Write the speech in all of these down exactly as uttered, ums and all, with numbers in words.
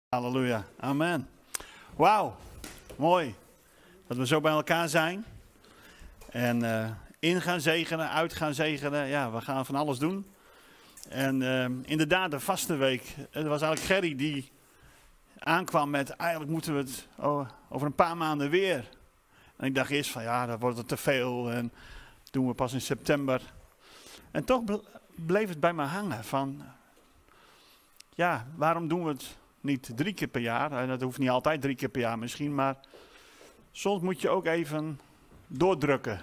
Halleluja, amen. Wauw, mooi dat we zo bij elkaar zijn. En uh, in gaan zegenen, uit gaan zegenen, ja, we gaan van alles doen. En uh, inderdaad, de vastenweek, het was eigenlijk Gerry die aankwam met, eigenlijk moeten we het oh, over een paar maanden weer. En ik dacht eerst van, ja, dat wordt het te veel en dat doen we pas in september. En toch bleef het bij me hangen van, ja, waarom doen we het niet drie keer per jaar? En dat hoeft niet altijd drie keer per jaar misschien, maar soms moet je ook even doordrukken.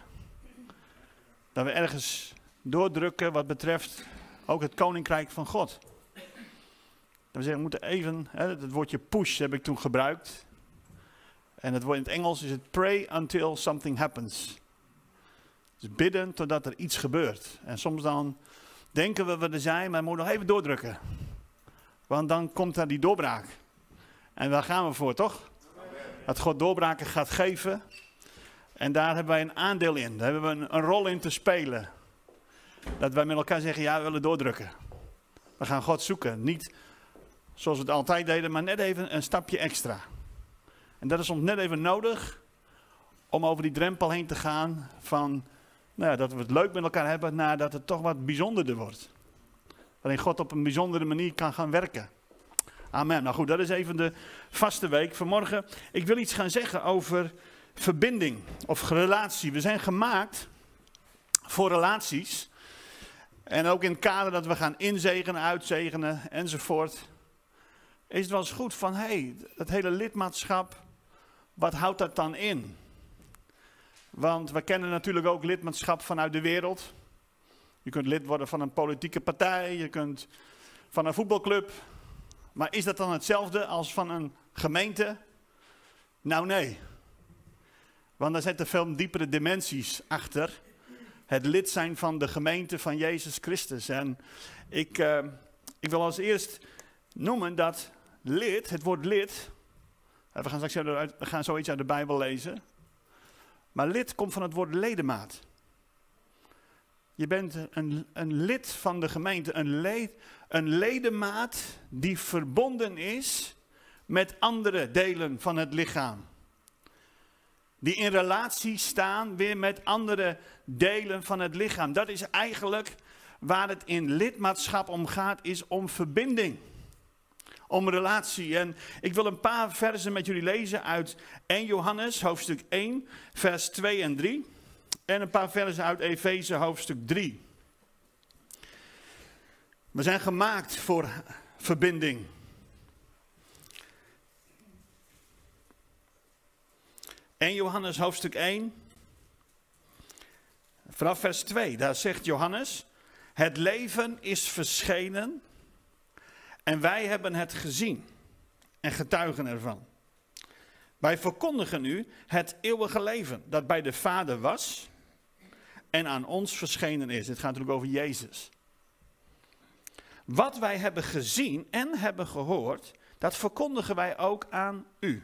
Dat we ergens doordrukken wat betreft ook het koninkrijk van God. Dat we zeggen, we moeten even, hè, het woordje push heb ik toen gebruikt. En het woord in het Engels is het pray until something happens. Dus bidden totdat er iets gebeurt. En soms dan denken we we er zijn, maar we moeten nog even doordrukken. Want dan komt daar die doorbraak. En daar gaan we voor, toch? Dat God doorbraken gaat geven. En daar hebben wij een aandeel in. Daar hebben we een, een rol in te spelen. Dat wij met elkaar zeggen, ja, we willen doordrukken. We gaan God zoeken. Niet zoals we het altijd deden, maar net even een stapje extra. En dat is soms net even nodig om over die drempel heen te gaan van, nou ja, dat we het leuk met elkaar hebben, naar dat het toch wat bijzonderder wordt. Waarin God op een bijzondere manier kan gaan werken. Amen. Nou goed, dat is even de vaste week. Vanmorgen, ik wil iets gaan zeggen over verbinding of relatie. We zijn gemaakt voor relaties. En ook in het kader dat we gaan inzegenen, uitzegenen enzovoort. Is het wel eens goed van, hé, hey, dat hele lidmaatschap, wat houdt dat dan in? Want we kennen natuurlijk ook lidmaatschap vanuit de wereld. Je kunt lid worden van een politieke partij, je kunt van een voetbalclub. Maar is dat dan hetzelfde als van een gemeente? Nou nee. Want daar zitten veel diepere dimensies achter. Het lid zijn van de gemeente van Jezus Christus. En ik, uh, ik wil als eerst noemen dat lid, het woord lid. We gaan, straks uit, we gaan zoiets uit de Bijbel lezen. Maar lid komt van het woord ledemaat. Je bent een, een lid van de gemeente, een, leed, een ledemaat die verbonden is met andere delen van het lichaam. Die in relatie staan weer met andere delen van het lichaam. Dat is eigenlijk waar het in lidmaatschap om gaat, is om verbinding. Om relatie. En ik wil een paar versen met jullie lezen uit Eerste Johannes, hoofdstuk één, vers twee en drie. En een paar versen uit Efeze, hoofdstuk drie. We zijn gemaakt voor verbinding. Eerste Johannes, hoofdstuk één. Vanaf vers twee, daar zegt Johannes: het leven is verschenen en wij hebben het gezien en getuigen ervan. Wij verkondigen u het eeuwige leven dat bij de Vader was en aan ons verschenen is. Het gaat natuurlijk over Jezus. Wat wij hebben gezien en hebben gehoord, dat verkondigen wij ook aan u.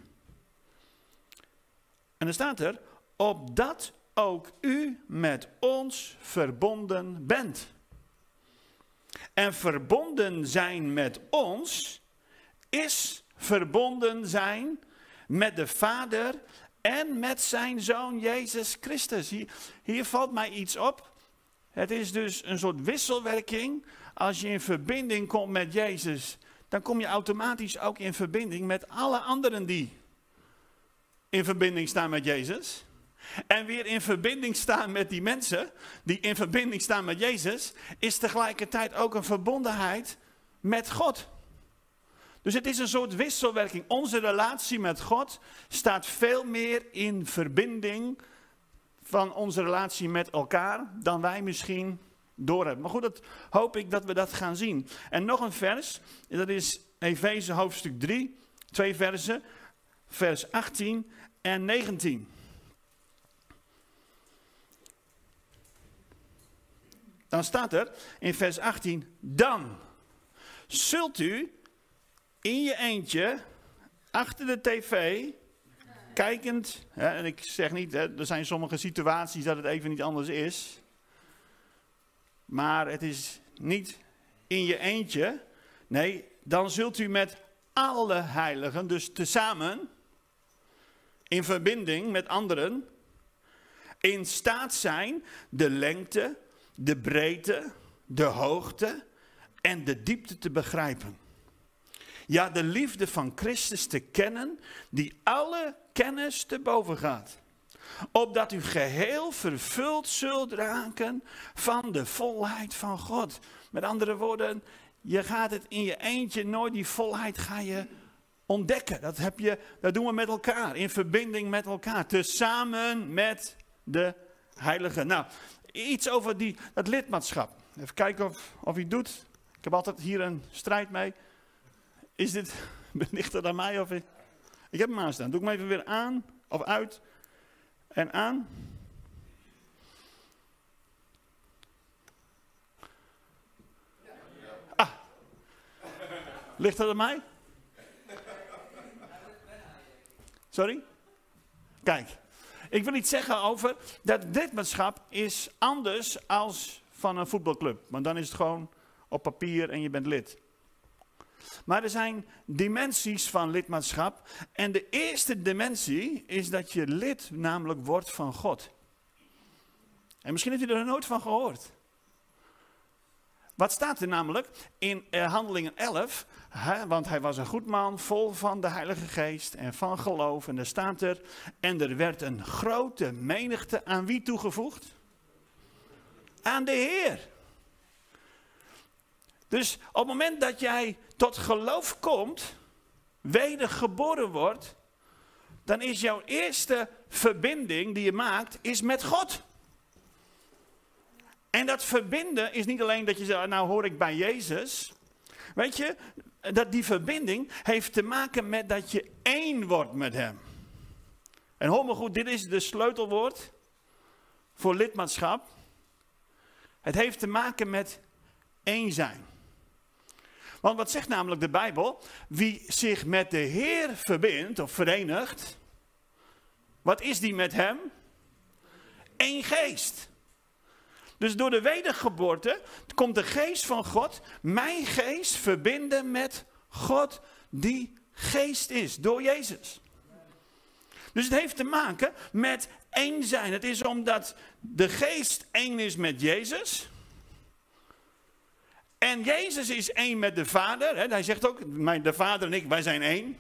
En dan staat er, opdat ook u met ons verbonden bent. En verbonden zijn met ons is verbonden zijn met de Vader en met zijn Zoon Jezus Christus. Hier, hier valt mij iets op. Het is dus een soort wisselwerking. Als je in verbinding komt met Jezus, dan kom je automatisch ook in verbinding met alle anderen die in verbinding staan met Jezus. En weer in verbinding staan met die mensen die in verbinding staan met Jezus, is tegelijkertijd ook een verbondenheid met God. Dus het is een soort wisselwerking. Onze relatie met God staat veel meer in verbinding van onze relatie met elkaar dan wij misschien doorhebben. Maar goed, dat hoop ik dat we dat gaan zien. En nog een vers, dat is Efeze hoofdstuk drie, twee versen, vers achttien en negentien. Dan staat er in vers achttien, dan zult u in je eentje, achter de tv, kijkend, hè, en ik zeg niet, hè, er zijn sommige situaties dat het even niet anders is, maar het is niet in je eentje, nee, dan zult u met alle heiligen, dus tezamen, in verbinding met anderen, in staat zijn de lengte, de breedte, de hoogte en de diepte te begrijpen. Ja, de liefde van Christus te kennen, die alle kennis te boven gaat. Opdat u geheel vervuld zult raken van de volheid van God. Met andere woorden, je gaat het in je eentje nooit, die volheid ga je ontdekken. Dat, heb je, dat doen we met elkaar, in verbinding met elkaar. Tezamen met de heiligen. Nou, iets over die, dat lidmaatschap. Even kijken of, of hij het doet. Ik heb altijd hier een strijd mee. Is dit, ligt het aan mij of... Ik, ik heb hem aanstaan. Doe ik hem even weer aan of uit en aan. Ah, ligt dat aan mij? Sorry? Kijk, ik wil iets zeggen over dat lidmaatschap is anders als van een voetbalclub. Want dan is het gewoon op papier en je bent lid. Maar er zijn dimensies van lidmaatschap. En de eerste dimensie is dat je lid namelijk wordt van God. En misschien heeft u er nog nooit van gehoord. Wat staat er namelijk in uh, Handelingen elf? Hè, want hij was een goed man, vol van de Heilige Geest en van geloof. En daar staat er, en er werd een grote menigte aan wie toegevoegd? Aan de Heer. Dus op het moment dat jij tot geloof komt, wedergeboren wordt, dan is jouw eerste verbinding die je maakt, is met God. En dat verbinden is niet alleen dat je zegt, nou hoor ik bij Jezus. Weet je, dat die verbinding heeft te maken met dat je één wordt met hem. En hoor me goed, dit is de sleutelwoord voor lidmaatschap. Het heeft te maken met één zijn. Want wat zegt namelijk de Bijbel? Wie zich met de Heer verbindt of verenigt, wat is die met hem? Eén geest. Dus door de wedergeboorte komt de geest van God, mijn geest, verbinden met God die geest is, door Jezus. Dus het heeft te maken met één zijn. Het is omdat de geest één is met Jezus. En Jezus is één met de Vader. Hè? Hij zegt ook, de Vader en ik, wij zijn één.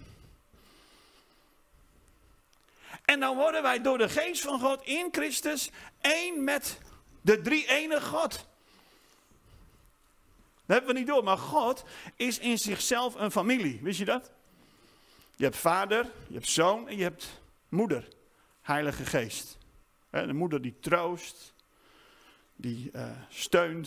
En dan worden wij door de geest van God in Christus één met de drie-enige God. Dat hebben we niet door, maar God is in zichzelf een familie. Wist je dat? Je hebt vader, je hebt zoon en je hebt moeder. Heilige Geest. De moeder die troost, die uh, steunt.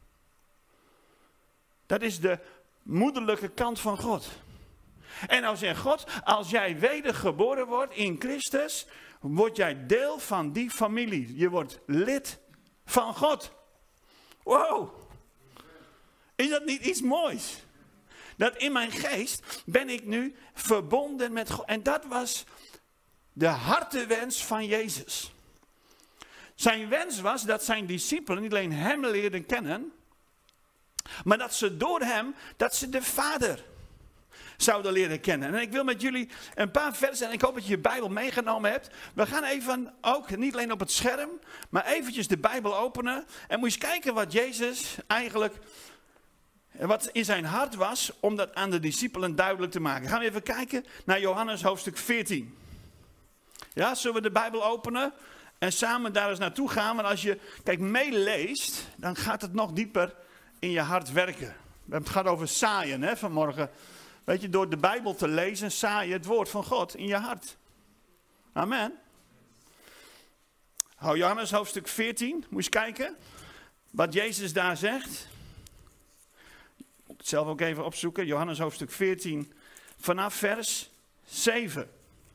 Dat is de moederlijke kant van God. En nou zegt God, als jij wedergeboren wordt in Christus, word jij deel van die familie. Je wordt lid van God. Wow. Is dat niet iets moois? Dat in mijn geest ben ik nu verbonden met God. En dat was de hartewens van Jezus. Zijn wens was dat zijn discipelen niet alleen hem leerden kennen, maar dat ze door hem, dat ze de Vader zouden leren kennen. En ik wil met jullie een paar versen, en ik hoop dat je je Bijbel meegenomen hebt. We gaan even, ook niet alleen op het scherm, maar eventjes de Bijbel openen. En moet je eens kijken wat Jezus eigenlijk, wat in zijn hart was, om dat aan de discipelen duidelijk te maken. Gaan we even kijken naar Johannes hoofdstuk veertien. Ja, zullen we de Bijbel openen en samen daar eens naartoe gaan. Want als je, kijk, meeleest, dan gaat het nog dieper in je hart werken. We hebben het gehad over zaaien, hè, vanmorgen. Weet je, door de Bijbel te lezen, zaai je het woord van God in je hart. Amen. Oh, Johannes hoofdstuk veertien, moet je eens kijken wat Jezus daar zegt. Ik moet het zelf ook even opzoeken. Johannes hoofdstuk veertien, vanaf vers zeven.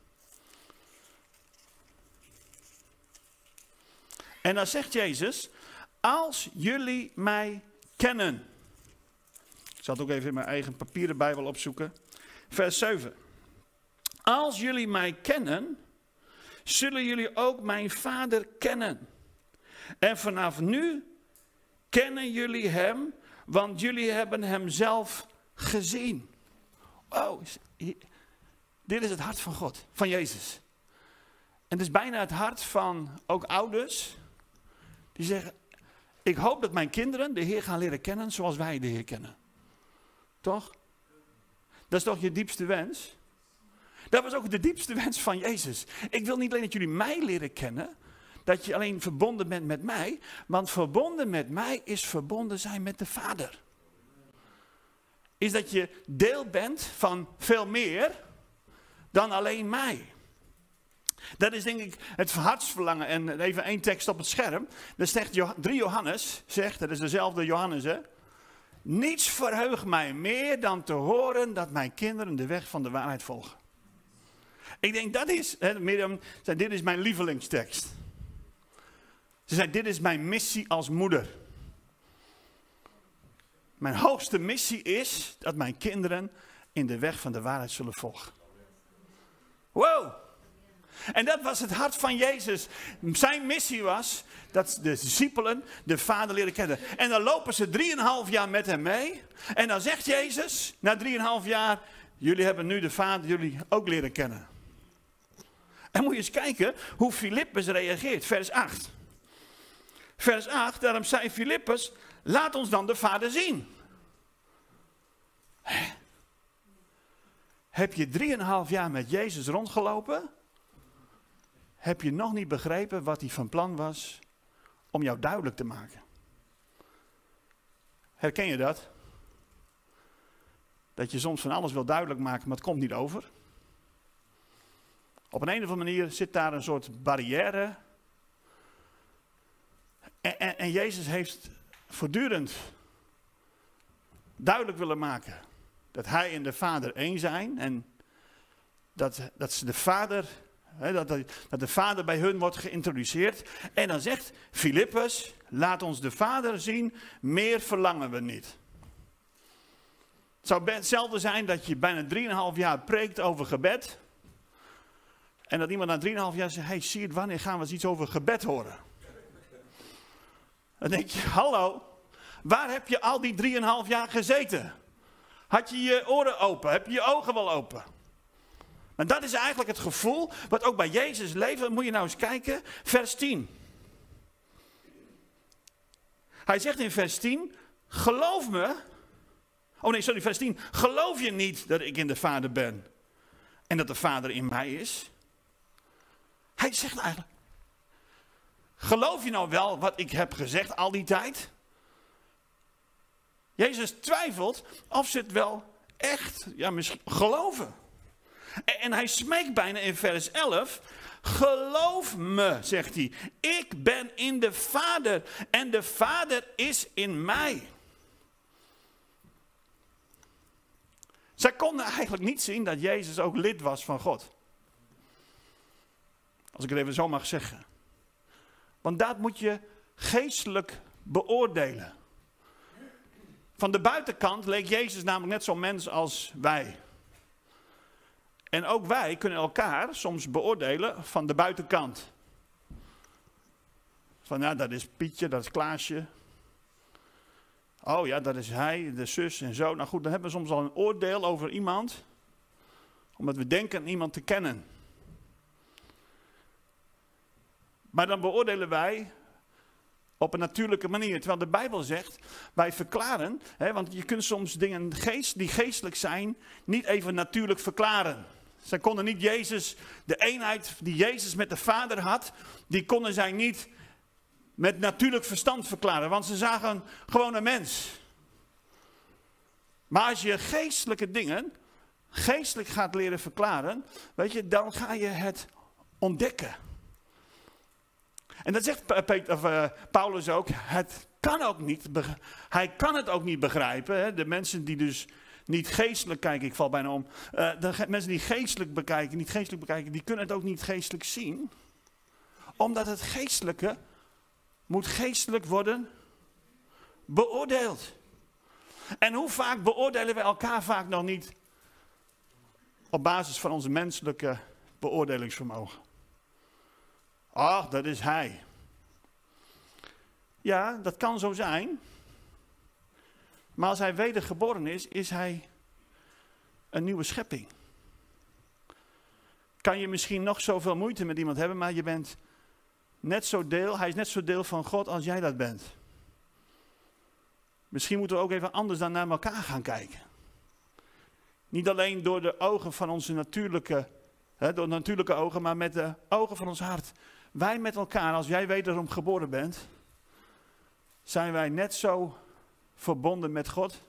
En dan zegt Jezus, als jullie mij kennen. Ik zal het ook even in mijn eigen papieren Bijbel opzoeken. Vers zeven. Als jullie mij kennen, zullen jullie ook mijn Vader kennen. En vanaf nu kennen jullie hem, want jullie hebben hem zelf gezien. wow, dit is het hart van God, van Jezus. En het is bijna het hart van ook ouders die zeggen, ik hoop dat mijn kinderen de Heer gaan leren kennen zoals wij de Heer kennen. Toch? Dat is toch je diepste wens? Dat was ook de diepste wens van Jezus. Ik wil niet alleen dat jullie mij leren kennen, dat je alleen verbonden bent met mij, want verbonden met mij is verbonden zijn met de Vader. Is dat je deel bent van veel meer dan alleen mij. Dat is denk ik het hartsverlangen. En even één tekst op het scherm. Dan zegt drie Johannes, zegt, dat is dezelfde Johannes hè. Niets verheugt mij meer dan te horen dat mijn kinderen de weg van de waarheid volgen. Ik denk dat is, hè, Mirjam zei, dit is mijn lievelingstekst. Ze zei, dit is mijn missie als moeder. Mijn hoogste missie is dat mijn kinderen in de weg van de waarheid zullen volgen. Wow! En dat was het hart van Jezus. Zijn missie was dat de discipelen de Vader leren kennen. En dan lopen ze drieënhalf jaar met hem mee. En dan zegt Jezus, na drieënhalf jaar, jullie hebben nu de Vader jullie ook leren kennen. En moet je eens kijken hoe Filippus reageert. Vers acht. Vers acht, daarom zei Filippus, laat ons dan de Vader zien. Hè? Heb je drieënhalf jaar met Jezus rondgelopen? Heb je nog niet begrepen wat hij van plan was om jou duidelijk te maken? Herken je dat? Dat je soms van alles wil duidelijk maken, maar het komt niet over. Op een, een of andere manier zit daar een soort barrière. En, en, en Jezus heeft voortdurend duidelijk willen maken dat hij en de Vader één zijn. En dat, dat ze de Vader, hè, dat, dat de Vader bij hun wordt geïntroduceerd. En dan zegt Filippus, laat ons de Vader zien, meer verlangen we niet. Het zou hetzelfde zijn dat je bijna drieënhalf jaar preekt over gebed. En dat iemand na drieënhalf jaar zegt, hey Siert, wanneer gaan we eens iets over gebed horen? Dan denk je, hallo, waar heb je al die drieënhalf jaar gezeten? Had je je oren open? Heb je je ogen wel open? Maar dat is eigenlijk het gevoel wat ook bij Jezus leeft. Dan moet je nou eens kijken, vers tien. Hij zegt in vers tien, geloof me. Oh nee, sorry, vers tien. Geloof je niet dat ik in de Vader ben en dat de Vader in mij is? Hij zegt eigenlijk, geloof je nou wel wat ik heb gezegd al die tijd? Jezus twijfelt of ze het wel echt, ja misschien, geloven. En, en hij smeekt bijna in vers elf, geloof me, zegt hij. Ik ben in de Vader en de Vader is in mij. Zij konden eigenlijk niet zien dat Jezus ook lid was van God. Als ik het even zo mag zeggen. Want dat moet je geestelijk beoordelen. Van de buitenkant leek Jezus namelijk net zo'n mens als wij. En ook wij kunnen elkaar soms beoordelen van de buitenkant. Van ja, dat is Pietje, dat is Klaasje. Oh ja, dat is hij, de zus en zo. Nou goed, dan hebben we soms al een oordeel over iemand. Omdat we denken iemand te kennen. Maar dan beoordelen wij op een natuurlijke manier. Terwijl de Bijbel zegt, wij verklaren, hè, want je kunt soms dingen geest, die geestelijk zijn, niet even natuurlijk verklaren. Zij konden niet Jezus, de eenheid die Jezus met de Vader had, die konden zij niet met natuurlijk verstand verklaren. Want ze zagen gewoon een mens. Maar als je geestelijke dingen, geestelijk gaat leren verklaren, weet je, dan ga je het ontdekken. En dat zegt Peter, of, uh, Paulus ook, het kan ook niet, hij kan het ook niet begrijpen. Hè? De mensen die dus niet geestelijk kijken, ik val bijna om. Uh, de mensen die geestelijk bekijken, niet geestelijk bekijken, die kunnen het ook niet geestelijk zien. Omdat het geestelijke moet geestelijk worden beoordeeld. En hoe vaak beoordelen we elkaar vaak nog niet op basis van onze menselijke beoordelingsvermogen? Ach, dat is hij. Ja, dat kan zo zijn. Maar als hij wedergeboren is, is hij een nieuwe schepping. Kan je misschien nog zoveel moeite met iemand hebben, maar je bent net zo deel, hij is net zo deel van God als jij dat bent. Misschien moeten we ook even anders dan naar elkaar gaan kijken. Niet alleen door de ogen van onze natuurlijke, hè, door natuurlijke ogen, maar met de ogen van ons hart. Wij met elkaar, als jij wederom geboren bent, zijn wij net zo verbonden met God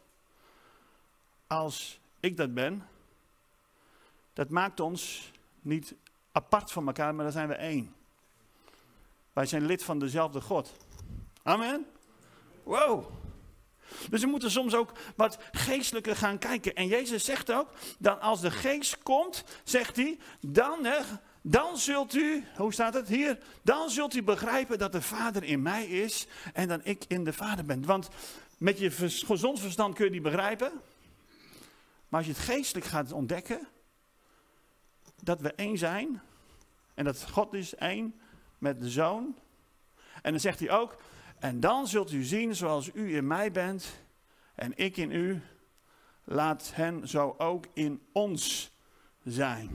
als ik dat ben. Dat maakt ons niet apart van elkaar, maar dan zijn we één. Wij zijn lid van dezelfde God. Amen. Wow. Dus we moeten soms ook wat geestelijker gaan kijken. En Jezus zegt ook, dat als de geest komt, zegt hij, dan, hè, dan zult u, hoe staat het hier? Dan zult u begrijpen dat de Vader in mij is en dat ik in de Vader ben. Want met je gezond verstand kun je die begrijpen. Maar als je het geestelijk gaat ontdekken, dat we één zijn en dat God is één met de Zoon. En dan zegt hij ook, en dan zult u zien zoals u in mij bent en ik in u, laat hen zo ook in ons zijn.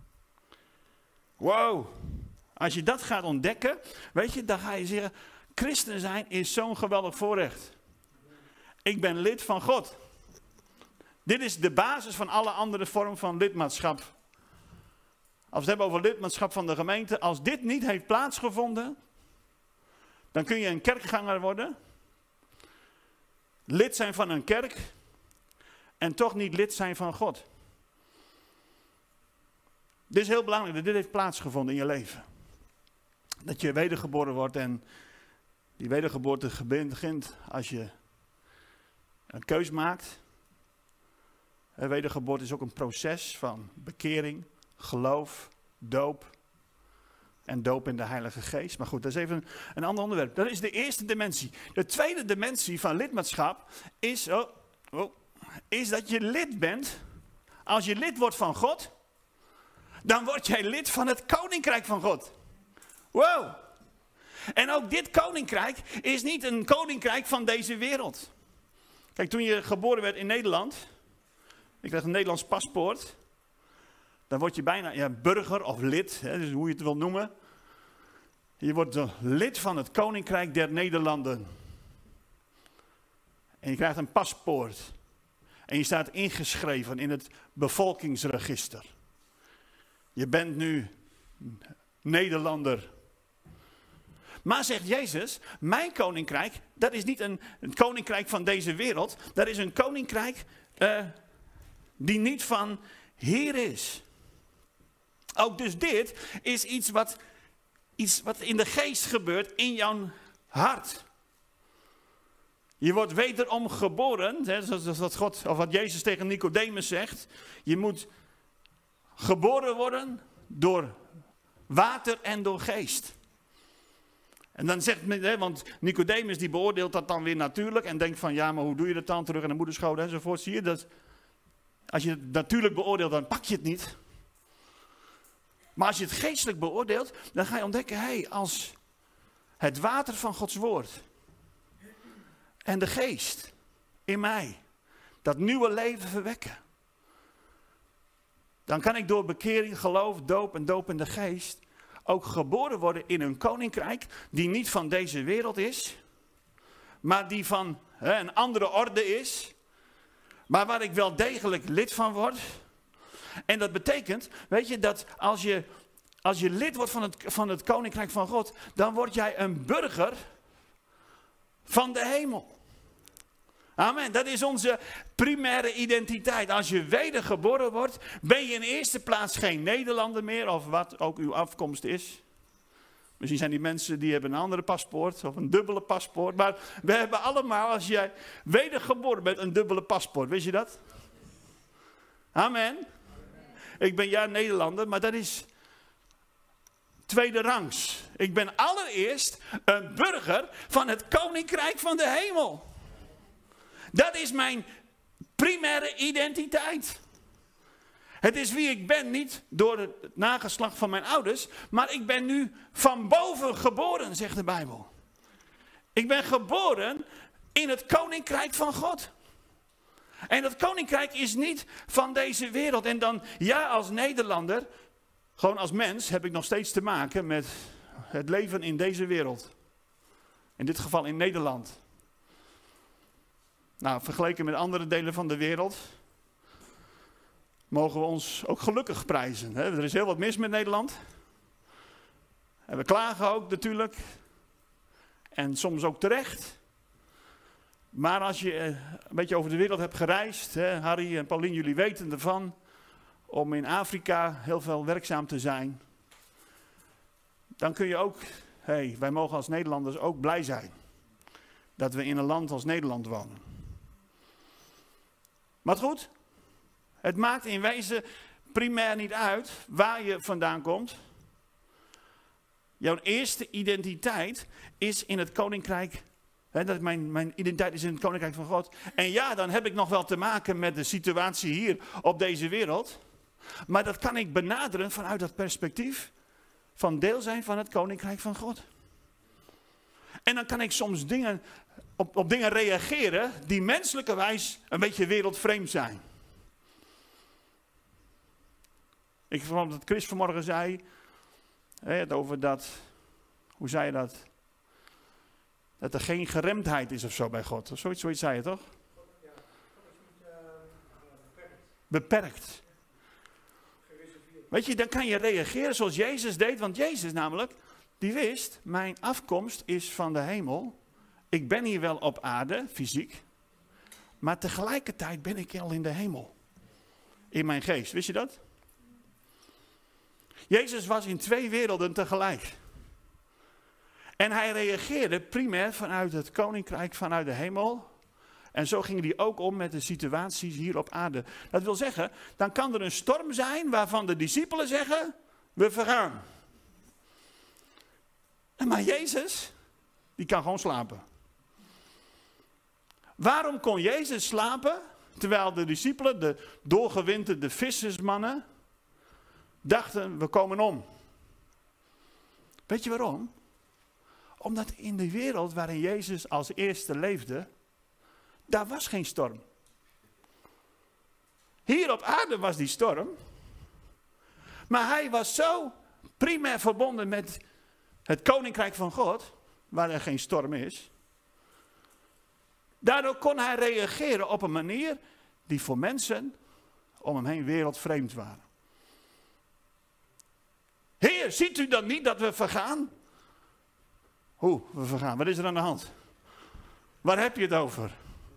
Wow, als je dat gaat ontdekken, weet je, dan ga je zeggen, christen zijn is zo'n geweldig voorrecht. Ik ben lid van God. Dit is de basis van alle andere vormen van lidmaatschap. Als we het hebben over lidmaatschap van de gemeente, als dit niet heeft plaatsgevonden, dan kun je een kerkganger worden, lid zijn van een kerk en toch niet lid zijn van God. Dit is heel belangrijk dat dit heeft plaatsgevonden in je leven. Dat je wedergeboren wordt en die wedergeboorte begint als je een keus maakt. Wedergeboorte is ook een proces van bekering, geloof, doop en doop in de Heilige Geest. Maar goed, dat is even een, een ander onderwerp. Dat is de eerste dimensie. De tweede dimensie van lidmaatschap is, oh, oh, is dat je lid bent. Als je lid wordt van God, dan word jij lid van het Koninkrijk van God. Wow! En ook dit Koninkrijk is niet een Koninkrijk van deze wereld. Kijk, toen je geboren werd in Nederland, je krijgt een Nederlands paspoort, dan word je bijna ja, burger of lid, hè, dus hoe je het wil noemen. Je wordt lid van het Koninkrijk der Nederlanden. En je krijgt een paspoort. En je staat ingeschreven in het bevolkingsregister. Je bent nu Nederlander. Maar zegt Jezus, mijn koninkrijk, dat is niet een, een koninkrijk van deze wereld. Dat is een koninkrijk uh, die niet van hier is. Ook dus dit is iets wat, iets wat in de geest gebeurt in jouw hart. Je wordt wederom geboren, hè, zoals wat God, of wat Jezus tegen Nicodemus zegt. Je moet geboren worden door water en door geest. En dan zegt men, hè, want Nicodemus die beoordeelt dat dan weer natuurlijk en denkt van ja, maar hoe doe je dat dan terug in de moederschoot enzovoort. Zie je dat? Als je het natuurlijk beoordeelt, dan pak je het niet. Maar als je het geestelijk beoordeelt, dan ga je ontdekken, hé, hey, als het water van Gods woord en de geest in mij dat nieuwe leven verwekken, dan kan ik door bekering, geloof, doop en doop in de geest ook geboren worden in een koninkrijk die niet van deze wereld is, maar die van hè, een andere orde is, maar waar ik wel degelijk lid van word. En dat betekent, weet je, dat als je, als je lid wordt van het, van het Koninkrijk van God, dan word jij een burger van de hemel. Amen, dat is onze primaire identiteit. Als je wedergeboren wordt, ben je in eerste plaats geen Nederlander meer, of wat ook uw afkomst is. Misschien zijn die mensen die hebben een andere paspoort, of een dubbele paspoort. Maar we hebben allemaal, als jij wedergeboren bent, een dubbele paspoort. Wist je dat? Amen. Ik ben ja Nederlander, maar dat is tweede rangs. Ik ben allereerst een burger van het Koninkrijk van de hemel. Dat is mijn primaire identiteit. Het is wie ik ben, niet door het nageslacht van mijn ouders, maar ik ben nu van boven geboren, zegt de Bijbel. Ik ben geboren in het Koninkrijk van God. En dat koninkrijk is niet van deze wereld. En dan, ja, als Nederlander, gewoon als mens, heb ik nog steeds te maken met het leven in deze wereld. In dit geval in Nederland. Nou, vergeleken met andere delen van de wereld, mogen we ons ook gelukkig prijzen. Hè? Er is heel wat mis met Nederland. En we klagen ook natuurlijk. En soms ook terecht. Maar als je een beetje over de wereld hebt gereisd, hè, Harry en Paulien, jullie weten ervan, om in Afrika heel veel werkzaam te zijn, dan kun je ook, hey, wij mogen als Nederlanders ook blij zijn dat we in een land als Nederland wonen. Maar goed, het maakt in wezen primair niet uit waar je vandaan komt. Jouw eerste identiteit is in het koninkrijk. He, dat mijn, mijn identiteit is in het koninkrijk van God. En ja, dan heb ik nog wel te maken met de situatie hier op deze wereld. Maar dat kan ik benaderen vanuit dat perspectief van deel zijn van het koninkrijk van God. En dan kan ik soms dingen, op, op dingen reageren die menselijkerwijs een beetje wereldvreemd zijn. Ik vond dat Chris vanmorgen zei, hè, over dat, hoe zei je dat? Dat er geen geremdheid is of zo bij God. Of zoiets, zoiets zei je toch? Ja, God is niet uh, beperkt. Beperkt. Weet je, dan kan je reageren zoals Jezus deed. Want Jezus namelijk, die wist, mijn afkomst is van de hemel. Ik ben hier wel op aarde, fysiek. Maar tegelijkertijd ben ik al in de hemel. In mijn geest, wist je dat? Jezus was in twee werelden tegelijk. En hij reageerde primair vanuit het koninkrijk, vanuit de hemel. En zo ging hij ook om met de situaties hier op aarde. Dat wil zeggen, dan kan er een storm zijn waarvan de discipelen zeggen, we vergaan. En maar Jezus, die kan gewoon slapen. Waarom kon Jezus slapen, terwijl de discipelen, de doorgewinterde vissersmannen, dachten, we komen om. Weet je waarom? Omdat in de wereld waarin Jezus als eerste leefde, daar was geen storm. Hier op aarde was die storm. Maar hij was zo primair verbonden met het koninkrijk van God, waar er geen storm is. Daardoor kon hij reageren op een manier die voor mensen om hem heen wereldvreemd waren. Heer, ziet u dan niet dat we vergaan? Hoe, we vergaan? Wat is er aan de hand? Waar heb je het over?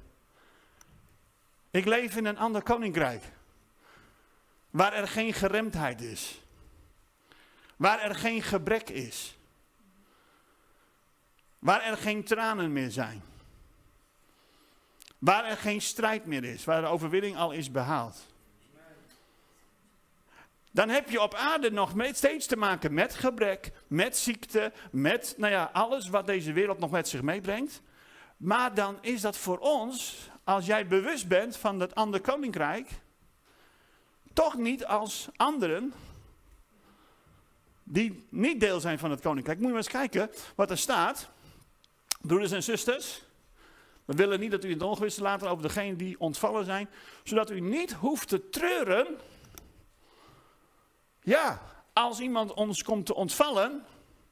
Ik leef in een ander koninkrijk. Waar er geen geremdheid is. Waar er geen gebrek is. Waar er geen tranen meer zijn. Waar er geen strijd meer is. Waar de overwinning al is behaald. Dan heb je op aarde nog steeds te maken met gebrek, met ziekte, met nou ja, alles wat deze wereld nog met zich meebrengt. Maar dan is dat voor ons, als jij bewust bent van dat andere koninkrijk, toch niet als anderen die niet deel zijn van het koninkrijk. Moet je maar eens kijken wat er staat. Broeders en zusters, we willen niet dat u in het ongewisse laten over degenen die ontvallen zijn, zodat u niet hoeft te treuren. Ja, als iemand ons komt te ontvallen,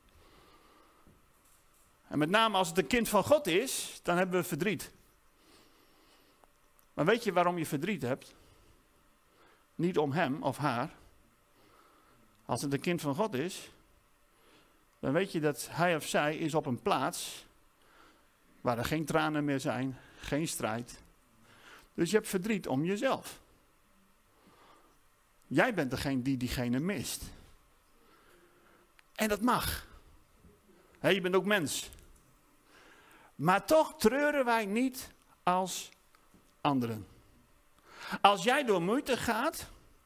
en met name als het een kind van God is, dan hebben we verdriet. Maar weet je waarom je verdriet hebt? Niet om hem of haar. Als het een kind van God is, dan weet je dat hij of zij is op een plaats waar er geen tranen meer zijn, geen strijd. Dus je hebt verdriet om jezelf. Jij bent degene die diegene mist. En dat mag. He, je bent ook mens. Maar toch treuren wij niet als anderen. Als jij door moeite gaat,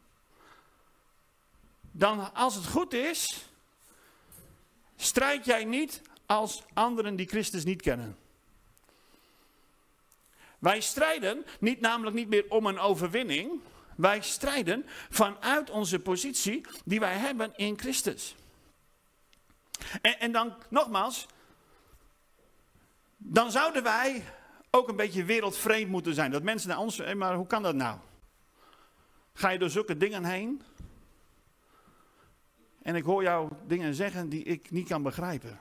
dan als het goed is, strijd jij niet als anderen die Christus niet kennen. Wij strijden niet namelijk niet meer om een overwinning. Wij strijden vanuit onze positie die wij hebben in Christus. En, en dan nogmaals, dan zouden wij ook een beetje wereldvreemd moeten zijn. Dat mensen naar ons, maar hoe kan dat nou? Ga je door zulke dingen heen? En ik hoor jou dingen zeggen die ik niet kan begrijpen.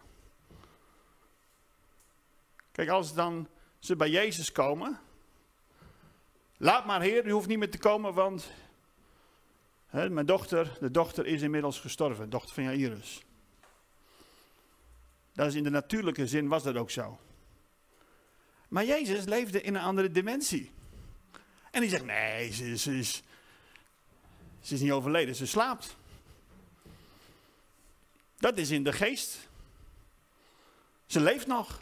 Kijk, als dan ze bij Jezus komen. Laat maar, Heer, u hoeft niet meer te komen, want hè, mijn dochter, de dochter is inmiddels gestorven. De dochter van Jairus. Dat is in de natuurlijke zin was dat ook zo. Maar Jezus leefde in een andere dimensie. En die zegt, nee, ze, ze, is, ze is niet overleden, ze slaapt. Dat is in de geest. Ze leeft nog.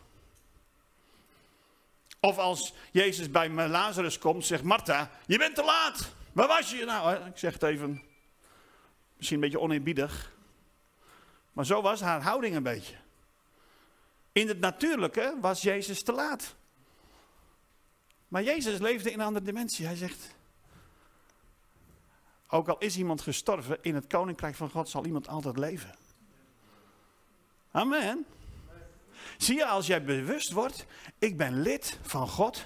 Of als Jezus bij Lazarus komt, zegt Martha, je bent te laat. Waar was je nou? Ik zeg het even, misschien een beetje oneerbiedig. Maar zo was haar houding een beetje. In het natuurlijke was Jezus te laat. Maar Jezus leefde in een andere dimensie. Hij zegt, ook al is iemand gestorven, in het koninkrijk van God zal iemand altijd leven. Amen. Zie je, als jij bewust wordt, ik ben lid van God.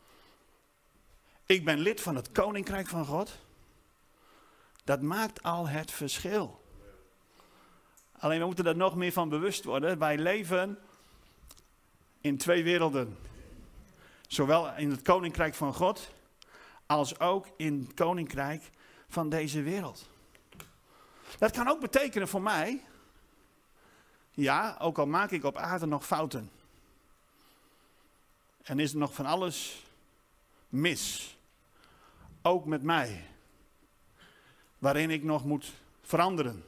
Ik ben lid van het koninkrijk van God. Dat maakt al het verschil. Alleen we moeten er nog meer van bewust worden. Wij leven in twee werelden. Zowel in het koninkrijk van God, als ook in het koninkrijk van deze wereld. Dat kan ook betekenen voor mij, ja, ook al maak ik op aarde nog fouten. En is er nog van alles mis. Ook met mij. Waarin ik nog moet veranderen.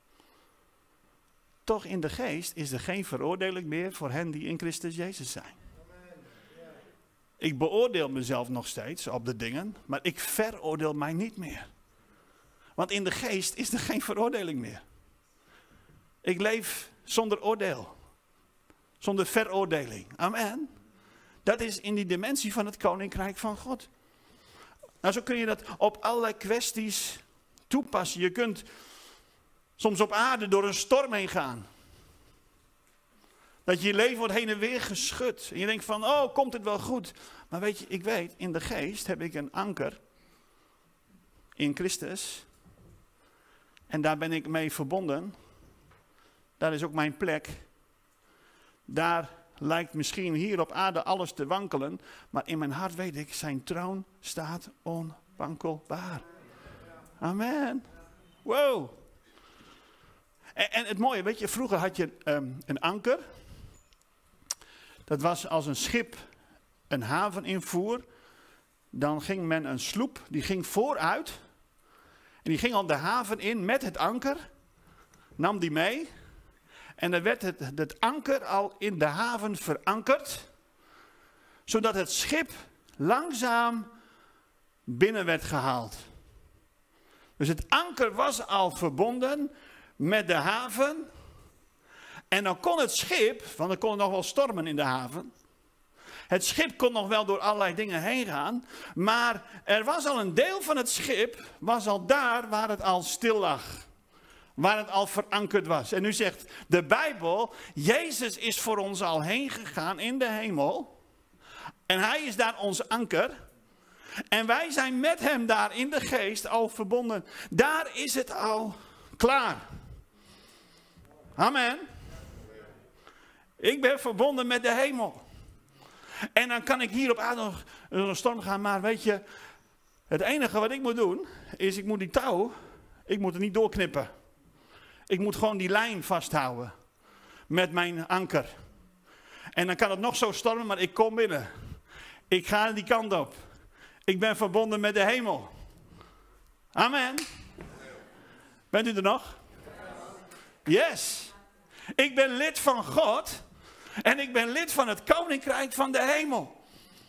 Toch in de geest is er geen veroordeling meer voor hen die in Christus Jezus zijn. Ik beoordeel mezelf nog steeds op de dingen, maar ik veroordeel mij niet meer. Want in de geest is er geen veroordeling meer. Ik leef zonder oordeel. Zonder veroordeling. Amen. Dat is in die dimensie van het koninkrijk van God. Nou, zo kun je dat op allerlei kwesties toepassen. Je kunt soms op aarde door een storm heen gaan. Dat je je leven wordt heen en weer geschud. En je denkt van, oh, komt het wel goed? Maar weet je, ik weet, in de geest heb ik een anker. In Christus. En daar ben ik mee verbonden. Daar is ook mijn plek. Daar lijkt misschien hier op aarde alles te wankelen. Maar in mijn hart weet ik, zijn troon staat onwankelbaar. Amen. Wow. En, en het mooie, weet je, vroeger had je um, een anker. Dat was als een schip een haven invoer. Dan ging men een sloep, die ging vooruit. En die ging al de haven in met het anker. Nam die mee. En dan werd het, het anker al in de haven verankerd. Zodat het schip langzaam binnen werd gehaald. Dus het anker was al verbonden met de haven. En dan kon het schip, want er kon nog wel stormen in de haven. Het schip kon nog wel door allerlei dingen heen gaan. Maar er was al een deel van het schip, was al daar waar het al stil lag. Waar het al verankerd was. En nu zegt de Bijbel, Jezus is voor ons al heen gegaan in de hemel. En hij is daar ons anker. En wij zijn met hem daar in de geest al verbonden. Daar is het al klaar. Amen. Ik ben verbonden met de hemel. En dan kan ik hier op aarde nog door een storm gaan. Maar weet je, het enige wat ik moet doen, is ik moet die touw, ik moet er niet doorknippen. Ik moet gewoon die lijn vasthouden. Met mijn anker. En dan kan het nog zo stormen, maar ik kom binnen. Ik ga die kant op. Ik ben verbonden met de hemel. Amen. Bent u er nog? Yes. Ik ben lid van God. En ik ben lid van het koninkrijk van de hemel.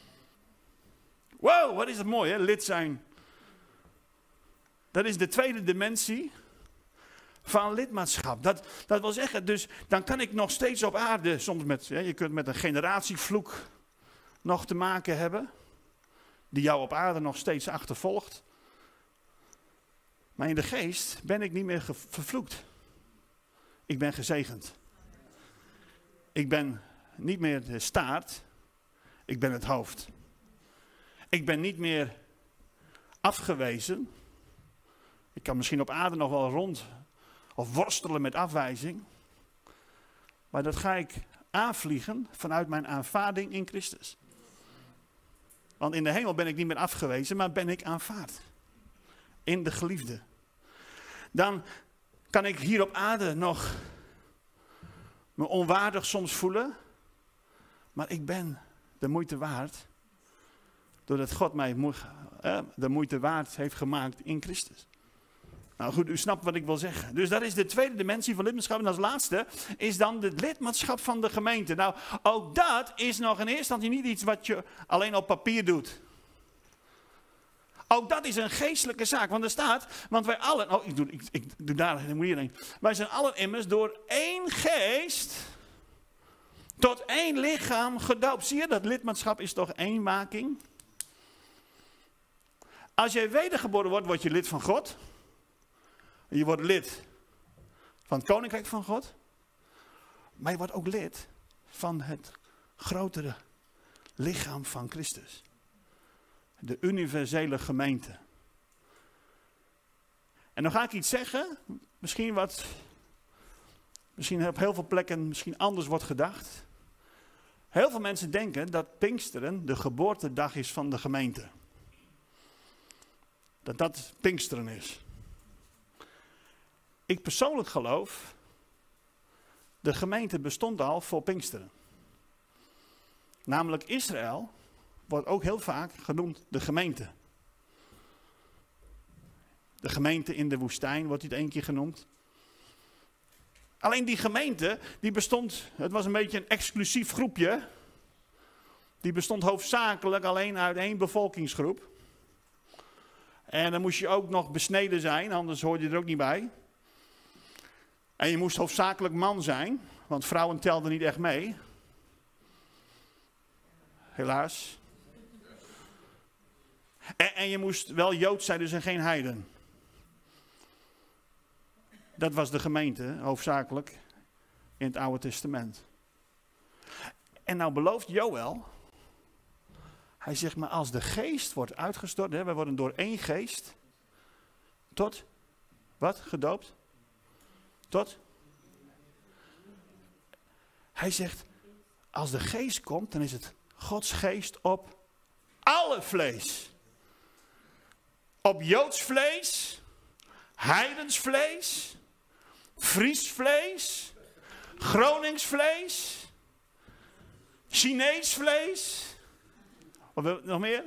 Wow, wat is het mooi hè, lid zijn. Dat is de tweede dimensie van lidmaatschap. Dat, dat wil zeggen, dus dan kan ik nog steeds op aarde, soms met, ja, je kunt met een generatievloek nog te maken hebben. Die jou op aarde nog steeds achtervolgt. Maar in de geest ben ik niet meer ge- vervloekt. Ik ben gezegend. Ik ben niet meer de staart. Ik ben het hoofd. Ik ben niet meer afgewezen. Ik kan misschien op aarde nog wel rond of worstelen met afwijzing. Maar dat ga ik aanvliegen vanuit mijn aanvaarding in Christus. Want in de hemel ben ik niet meer afgewezen, maar ben ik aanvaard. In de geliefde. Dan kan ik hier op aarde nog me onwaardig soms voelen. Maar ik ben de moeite waard. Doordat God mij mo- eh, de moeite waard heeft gemaakt in Christus. Nou goed, u snapt wat ik wil zeggen. Dus dat is de tweede dimensie van lidmaatschap. En als laatste is dan het lidmaatschap van de gemeente. Nou, ook dat is nog in eerste instantie niet iets wat je alleen op papier doet. Ook dat is een geestelijke zaak. Want er staat, want wij allen, oh ik doe, ik, ik doe daar, ik moet hierheen. Wij zijn allen immers door één geest tot één lichaam gedoopt. Zie je, dat lidmaatschap is toch eenmaking? Als jij wedergeboren wordt, word je lid van God. Je wordt lid van het koninkrijk van God. Maar je wordt ook lid van het grotere lichaam van Christus. De universele gemeente. En dan ga ik iets zeggen. Misschien wat. Misschien op heel veel plekken misschien anders wordt gedacht. Heel veel mensen denken dat Pinksteren de geboortedag is van de gemeente. Dat dat Pinksteren is. Ik persoonlijk geloof, de gemeente bestond al voor Pinksteren. Namelijk Israël wordt ook heel vaak genoemd de gemeente. De gemeente in de woestijn wordt dit één keer genoemd. Alleen die gemeente, die bestond, het was een beetje een exclusief groepje. Die bestond hoofdzakelijk alleen uit één bevolkingsgroep. En dan moest je ook nog besneden zijn, anders hoorde je er ook niet bij. En je moest hoofdzakelijk man zijn, want vrouwen telden niet echt mee. Helaas. En, en je moest wel Jood zijn, dus en geen heiden. Dat was de gemeente, hoofdzakelijk, in het Oude Testament. En nou belooft Joël, hij zegt maar als de geest wordt uitgestort, hè, wij worden door één geest, tot, wat, gedoopt? Tot? Hij zegt, als de geest komt, dan is het Gods geest op alle vlees. Op Joods vlees, heidens vlees, Fries vlees, Gronings vlees, Chinees vlees. Of wil- nog meer?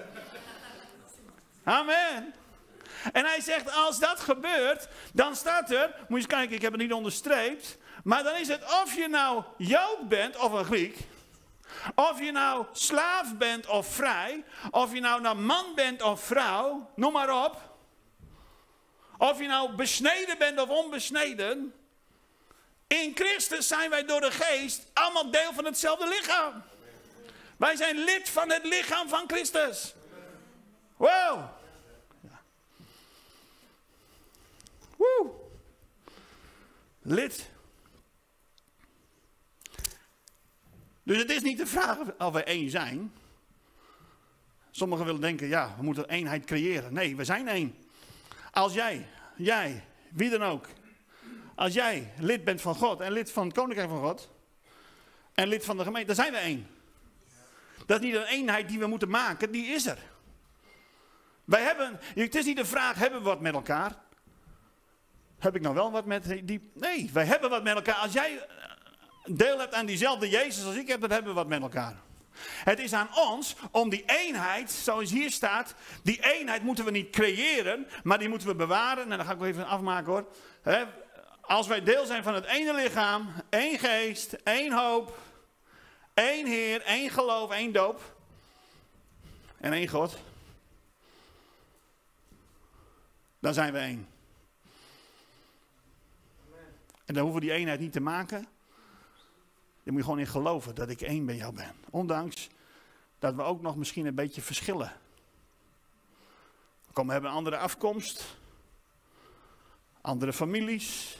Amen. En hij zegt, als dat gebeurt, dan staat er, moet je eens kijken, ik heb het niet onderstreept, maar dan is het of je nou Jood bent of een Griek, of je nou slaaf bent of vrij, of je nou, nou man bent of vrouw, noem maar op. Of je nou besneden bent of onbesneden. In Christus zijn wij door de geest allemaal deel van hetzelfde lichaam. Wij zijn lid van het lichaam van Christus. Wow. Ja. Woe. Lid. Dus het is niet de vraag of we één zijn. Sommigen willen denken, ja, we moeten eenheid creëren. Nee, we zijn één. Als jij, jij, wie dan ook. Als jij lid bent van God en lid van het koninkrijk van God. En lid van de gemeente, dan zijn we één. Dat is niet een eenheid die we moeten maken, die is er. Wij hebben, het is niet de vraag, hebben we wat met elkaar? Heb ik nou wel wat met die? Nee, wij hebben wat met elkaar. Als jij deel hebt aan diezelfde Jezus als ik heb, dan hebben we wat met elkaar. Het is aan ons om die eenheid, zoals hier staat, die eenheid moeten we niet creëren, maar die moeten we bewaren. En dan ga ik wel even afmaken hoor. He, als wij deel zijn van het ene lichaam, één geest, één hoop, één Heer, één geloof, één doop en één God. Dan zijn we één. En dan hoeven we die eenheid niet te maken. Dan moet je gewoon in geloven dat ik één bij jou ben. Ondanks dat we ook nog misschien een beetje verschillen. Kom, we hebben een andere afkomst. Andere families.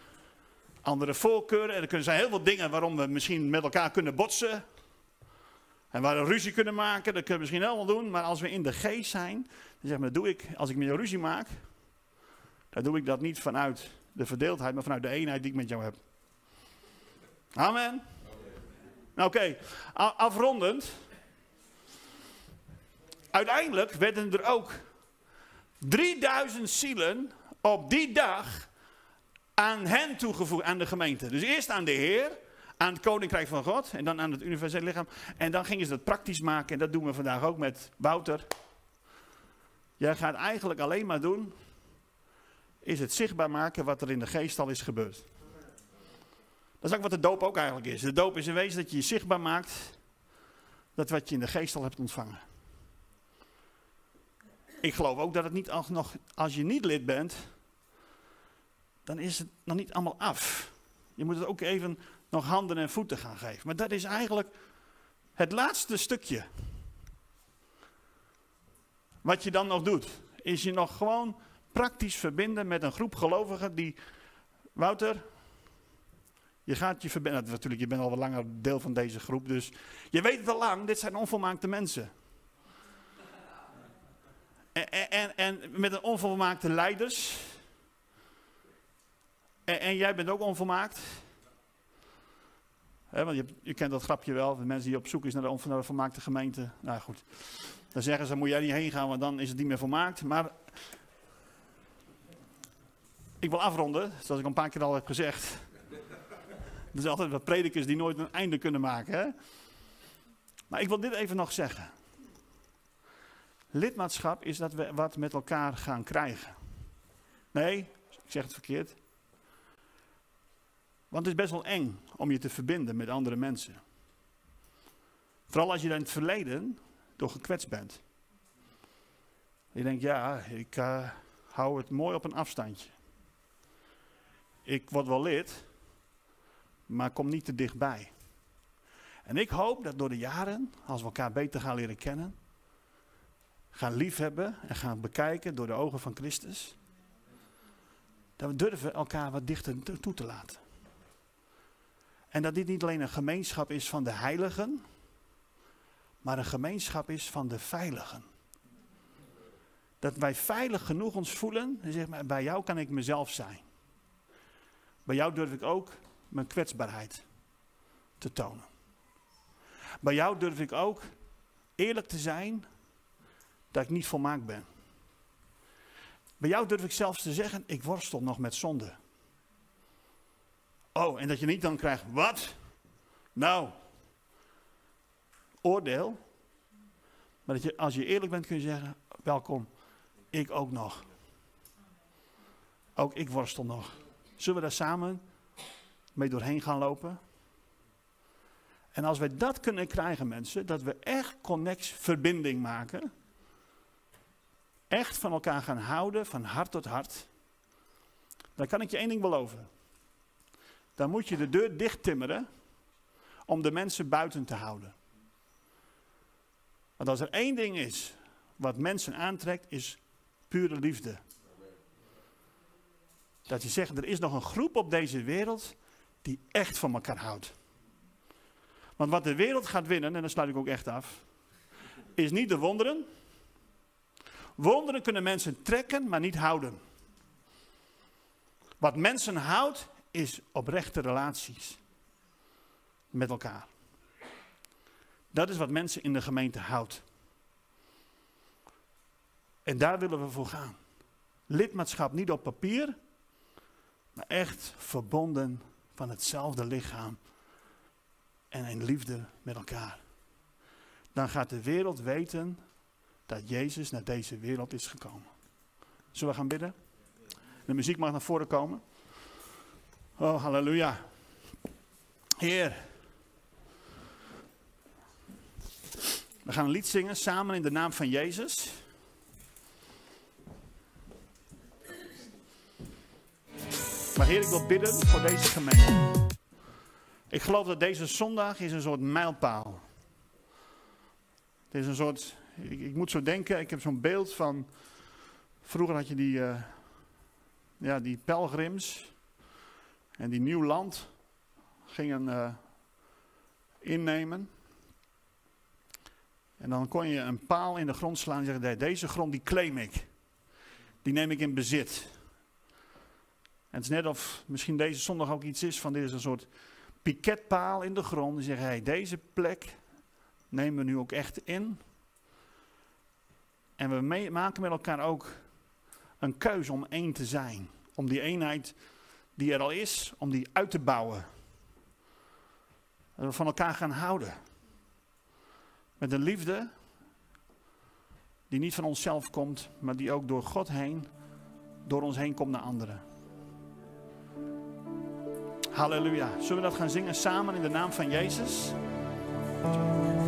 Andere voorkeuren. En er kunnen zijn heel veel dingen waarom we misschien met elkaar kunnen botsen. En waar we ruzie kunnen maken, dat kunnen we misschien allemaal doen. Maar als we in de geest zijn, dan zeg maar, dat doe ik. Als ik met jou ruzie maak, dan doe ik dat niet vanuit de verdeeldheid, maar vanuit de eenheid die ik met jou heb. Amen. Oké, okay. Afrondend. Uiteindelijk werden er ook drieduizend zielen op die dag aan hen toegevoegd, aan de gemeente. Dus eerst aan de Heer, aan het Koninkrijk van God en dan aan het universele lichaam. En dan gingen ze dat praktisch maken en dat doen we vandaag ook met Wouter. Jij gaat eigenlijk alleen maar doen, is het zichtbaar maken wat er in de geest al is gebeurd. Dat is ook wat de doop ook eigenlijk is. De doop is in wezen dat je je zichtbaar maakt, dat wat je in de geest al hebt ontvangen. Ik geloof ook dat het niet als, nog, als je niet lid bent, dan is het nog niet allemaal af. Je moet het ook even nog handen en voeten gaan geven. Maar dat is eigenlijk het laatste stukje. Wat je dan nog doet, is je nog gewoon praktisch verbinden met een groep gelovigen die, Wouter, je gaat je verbinden. Natuurlijk, je bent al wat langer deel van deze groep, dus je weet het al lang, dit zijn onvolmaakte mensen. En, en, en met een onvolmaakte leiders. En, en jij bent ook onvolmaakt. He, want je, je kent dat grapje wel. De mensen die op zoek is naar de onvolmaakte gemeente. Nou goed. Dan zeggen ze, moet jij niet heen gaan, want dan is het niet meer volmaakt. Maar ik wil afronden, zoals ik al een paar keer al heb gezegd. Er zijn altijd wat predikers die nooit een einde kunnen maken. Hè? Maar ik wil dit even nog zeggen. Lidmaatschap is dat we wat met elkaar gaan krijgen. Nee, ik zeg het verkeerd. Want het is best wel eng om je te verbinden met andere mensen. Vooral als je in het verleden door gekwetst bent. Je denkt, ja, ik uh, hou het mooi op een afstandje. Ik word wel lid, maar kom niet te dichtbij. En ik hoop dat door de jaren, als we elkaar beter gaan leren kennen, gaan liefhebben en gaan bekijken door de ogen van Christus, dat we durven elkaar wat dichter toe te laten. En dat dit niet alleen een gemeenschap is van de heiligen, maar een gemeenschap is van de veiligen. Dat wij veilig genoeg ons voelen en zeggen, maar bij jou kan ik mezelf zijn. Bij jou durf ik ook mijn kwetsbaarheid te tonen. Bij jou durf ik ook eerlijk te zijn dat ik niet volmaakt ben. Bij jou durf ik zelfs te zeggen, ik worstel nog met zonde. Oh, en dat je niet dan krijgt, wat? Nou, oordeel. Maar dat je, als je eerlijk bent kun je zeggen, welkom, ik ook nog. Ook ik worstel nog. Zullen we daar samen mee doorheen gaan lopen? En als wij dat kunnen krijgen, mensen, dat we echt connectie, verbinding maken. Echt van elkaar gaan houden, van hart tot hart. Dan kan ik je één ding beloven. Dan moet je de deur dicht timmeren om de mensen buiten te houden. Want als er één ding is wat mensen aantrekt, is pure liefde. Dat je zegt, er is nog een groep op deze wereld die echt van elkaar houdt. Want wat de wereld gaat winnen, en daar sluit ik ook echt af, is niet de wonderen. Wonderen kunnen mensen trekken, maar niet houden. Wat mensen houdt, is oprechte relaties met elkaar. Dat is wat mensen in de gemeente houdt. En daar willen we voor gaan. Lidmaatschap niet op papier, maar echt verbonden van hetzelfde lichaam en in liefde met elkaar. Dan gaat de wereld weten dat Jezus naar deze wereld is gekomen. Zullen we gaan bidden? De muziek mag naar voren komen. Oh, halleluja. Heer. We gaan een lied zingen samen in de naam van Jezus. Maar Heer, ik wil bidden voor deze gemeente. Ik geloof dat deze zondag is een soort mijlpaal. Het is een soort, ik, ik moet zo denken, ik heb zo'n beeld van, vroeger had je die, uh, ja, die pelgrims en die nieuw land gingen uh, innemen. En dan kon je een paal in de grond slaan en zeggen, nee, deze grond die claim ik. Die neem ik in bezit. En het is net of misschien deze zondag ook iets is van, dit is een soort piketpaal in de grond. Die zeggen, hey, deze plek nemen we nu ook echt in. En we mee, maken met elkaar ook een keuze om één te zijn. Om die eenheid die er al is, om die uit te bouwen. Dat we van elkaar gaan houden. Met een liefde die niet van onszelf komt, maar die ook door God heen, door ons heen komt naar anderen. Halleluja. Zullen we dat gaan zingen samen in de naam van Jezus?